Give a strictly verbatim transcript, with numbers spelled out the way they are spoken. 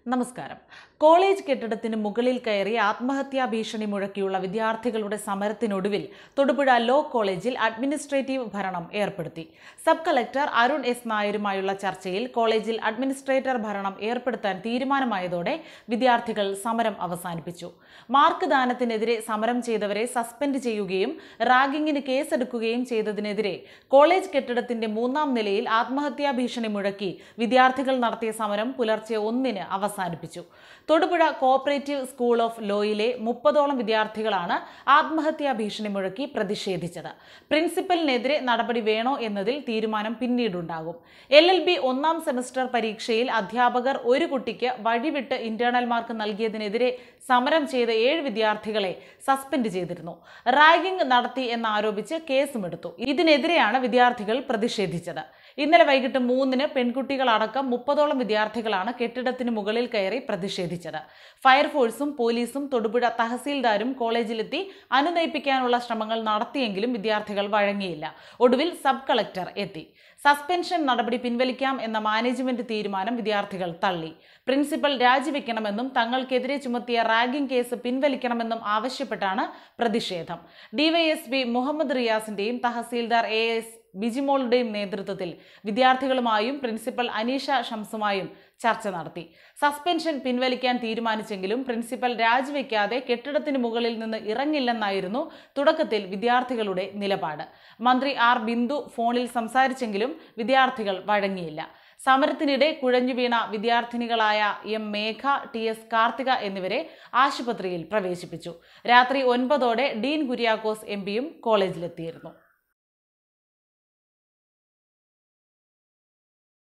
നമസ്കാരം. കോളേജ് കെട്ടിടത്തിന് മുകളിൽ കയറി ആത്മഹത്യാ ഭീഷണി മുഴക്കിയുള്ള വിദ്യാർത്ഥികളുടെ സമരത്തിനൊടുവിൽ തൊടുപുഴ ലോ കോളേജിൽ അഡ്മിനിസ്ട്രേറ്റീവ് ഭരണം ഏർപ്പെടുത്തി. സബ് കളക്ടർ അരുൺ എസ് നായരുമായുള്ള ചർച്ചയിൽ കോളേജിൽ അഡ്മിനിസ്ട്രേറ്റർ ഭരണം ഏർപ്പെടുത്താൻ തീരുമാനമായതോടെ വിദ്യാർത്ഥികൾ സമരം അവസാനിപ്പിച്ചു. മാർക്ക് ദാനത്തിനെതിരെ സമരം ചെയ്തവരെ സസ്പെൻഡ് ചെയ്യുകയും റാഗിങ്ങിന് കേസെടുക്കുകയും ചെയ്തതിനെതിരെ കോളേജ് കെട്ടിടത്തിന്റെ മൂന്നാം നിലയിൽ ആത്മഹത്യാ ഭീഷണി മുഴക്കി വിദ്യാർത്ഥികൾ നടത്തിയ സമരം പുലർച്ചെ ഒന്നിന് അവസാനിപ്പിച്ചു. തൊടുപുഴ കോഓപ്പറേറ്റീവ് സ്കൂൾ ഓഫ് ലോയിലെ മുപ്പതോളം വിദ്യാർത്ഥികളാണ് ആത്മഹത്യാ ഭീഷണി മുഴക്കി പ്രതിഷേധിച്ചത്. പ്രിൻസിപ്പലിനെതിരെ നടപടി വേണോ എന്നതിൽ തീരുമാനം പിന്നീടുണ്ടാകും. എൽ എൽ ബി ഒന്നാം സെമസ്റ്റർ പരീക്ഷയിൽ അധ്യാപകർ ഒരു കുട്ടിക്ക് വഴിവിട്ട് ഇന്റേണൽ മാർക്ക് നൽകിയതിനെതിരെ സമരം ചെയ്ത ഏഴ് വിദ്യാർത്ഥികളെ സസ്പെൻഡ് ചെയ്തിരുന്നു. റാഗിംഗ് നടത്തി എന്നാരോപിച്ച് കേസുമെടുത്തു. ഇതിനെതിരെയാണ് വിദ്യാർത്ഥികൾ പ്രതിഷേധിച്ചത്. ഇന്നലെ വൈകിട്ട് മൂന്നിന് പെൺകുട്ടികളടക്കം മുപ്പതോളം വിദ്യാർത്ഥികളാണ് കെട്ടിടത്തിന് മുകളിൽ കയറി പ്രതിഷേധിച്ചത്. ഫയർഫോഴ്സും പോലീസും തൊടുപുഴ തഹസീൽദാരും കോളേജിലെത്തി അനുനയിപ്പിക്കാനുള്ള ശ്രമങ്ങൾ നടത്തിയെങ്കിലും വിദ്യാർത്ഥികൾ വഴങ്ങിയില്ല. ഒടുവിൽ സബ് കളക്ടർ എത്തി. സസ്പെൻഷൻ നടപടി പിൻവലിക്കാം എന്ന മാനേജ്മെന്റ് തീരുമാനം വിദ്യാർത്ഥികൾ തള്ളി. പ്രിൻസിപ്പൽ രാജിവെക്കണമെന്നും തങ്ങൾക്കെതിരെ ചുമത്തിയ റാഗിംഗ് കേസ് പിൻവലിക്കണമെന്നും ആവശ്യപ്പെട്ടാണ് പ്രതിഷേധം. ഡിവൈഎസ്പി മുഹമ്മദ് റിയാസിന്റെയും തഹസീൽദാർ എ എസ് ബിജിമോളുടെയും നേതൃത്വത്തിൽ വിദ്യാർത്ഥികളുമായും പ്രിൻസിപ്പൽ അനീഷ ഷംസുമായും ചർച്ച നടത്തി. സസ്പെൻഷൻ പിൻവലിക്കാൻ തീരുമാനിച്ചെങ്കിലും പ്രിൻസിപ്പൽ രാജിവെക്കാതെ കെട്ടിടത്തിന് മുകളിൽ നിന്ന് ഇറങ്ങില്ലെന്നായിരുന്നു തുടക്കത്തിൽ വിദ്യാർത്ഥികളുടെ നിലപാട്. മന്ത്രി ആർ ബിന്ദു ഫോണിൽ സംസാരിച്ചെങ്കിലും വിദ്യാർത്ഥികൾ വഴങ്ങിയില്ല. സമരത്തിനിടെ കുഴഞ്ഞുവീണ വിദ്യാർത്ഥിനികളായ M Megha, T S Karthika എന്നിവരെ ആശുപത്രിയിൽ പ്രവേശിപ്പിച്ചു. രാത്രി ഒൻപതോടെ ഡീൻ കുര്യാക്കോസ് എം പിയും കോളേജിലെത്തിയിരുന്നു.